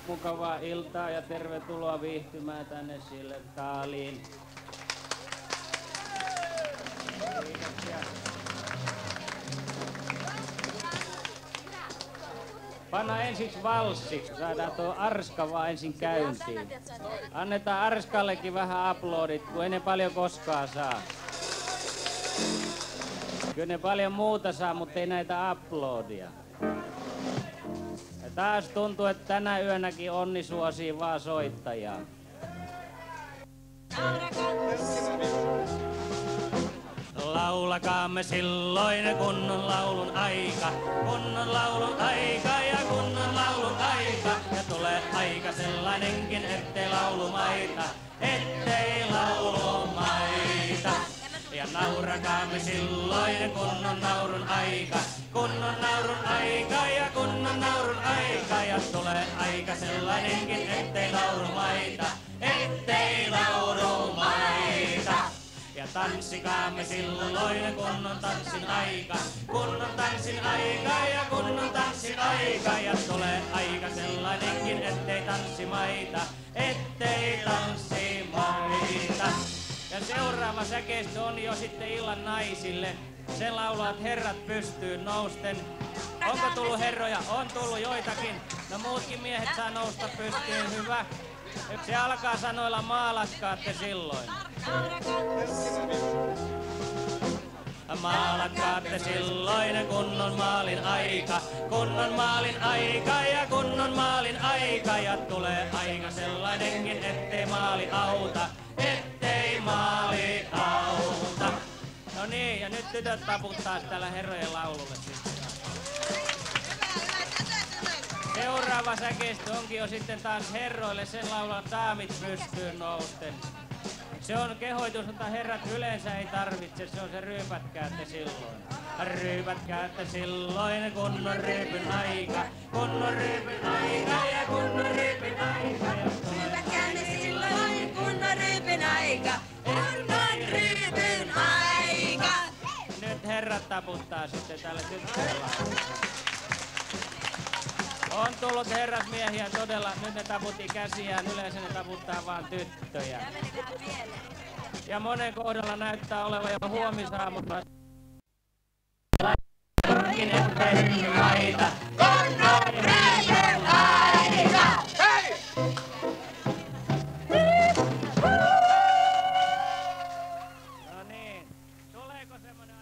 mukavaa iltaa ja tervetuloa viihtymään tänne Sillertaaliin. Kiitoksia. Panna ensiksi valssiksi, saadaan tuo Arska vaan ensin käyntiin. Annetaan Arskallekin vähän aplodit, kun ei ne paljon koskaan saa. Kyllä ne paljon muuta saa, mutta ei näitä aplodia. Ja taas tuntuu, että tänä yönäkin onni suosii vaan soittajaa. Laulakaamme silloin kunnon laulun aika, kunnon laulun aika ja kunnon laulun aika. Ja tulee aika sellainenkin, ettei laulumaita, ettei laulumaita. Ja naurakaamme silloin kunnon naurun aika, kunnon naurun aika ja kunnon naurun aika. Ja tulee aika sellainenkin, ettei laurumaita, ettei laurumaita. Ja tanssikaamme silloin kunnon tanssin aika, kunnon tanssin aika ja kunnon tanssin aika. Ja tulee aika sellainenkin, ettei tanssimaita, ettei tanssimaita. Ja seuraava säkeistö on jo sitten illan naisille. Sen laulavat herrat pystyyn nousten. Onko tullut herroja? On tullut joitakin. No muutkin miehet saa nousta pystyyn, hyvä. Se alkaa sanoilla maalaskaatte silloin. Maalakkaatte silloin kunnon maalin aika, kunnon maalin aika ja kunnon maalin aika. Ja tulee aika sellainenkin, ettei maali auta, ettei maali auta. No niin, ja nyt tytöt taputtaa täällä herrojen laululle sitten. Seuraava säkeistö onkin jo sitten taas herroille, sen laulaa daamit pystyyn nousten. Se on kehoitus, jota herrat yleensä ei tarvitse, se on se ryypätkäätte silloin. Ryypätkäätte silloin kunnon ryypyn aika, kunnon ryypyn aika ja kunnon ryypyn aika. Ryypätkäätte silloin kunnon ryypyn aika, kunnon ryypyn aika. Nyt herrat taputtaa sitten tälle tyttöjellä. On tullut herrasmiehiä todella, nyt ne taputti käsiään, yleensä ne taputtaa vaan tyttöjä. Ja monen kohdalla näyttää olevan jo huomisaamuna. Kunnon ryypyn aika! Hei! No niin, tuleeko semmonen